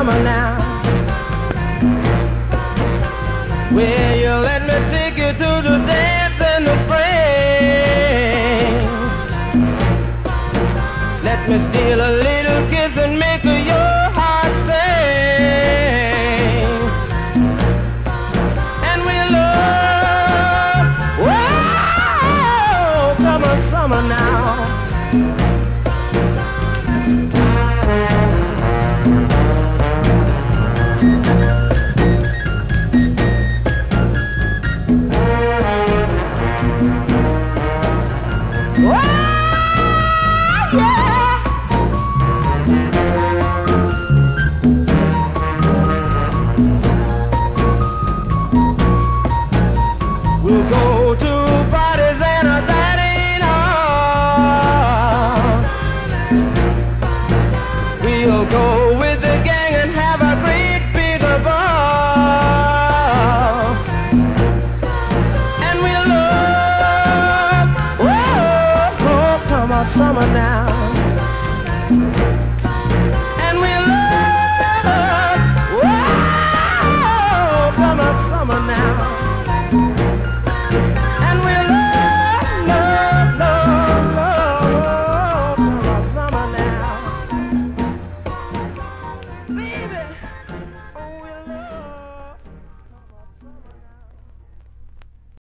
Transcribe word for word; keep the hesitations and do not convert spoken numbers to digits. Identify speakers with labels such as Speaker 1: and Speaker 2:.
Speaker 1: summer now. Will you let me take you to the dance in the spring? Let me steal a little kiss and make your heart sing. And we'll love, whoa, come on summer now. We'll go to parties and a dining hall. We'll go with the gang and have a great big ball. And we'll love, whoa, oh, come on summer now. And we'll love, whoa, come on summer now. Baby.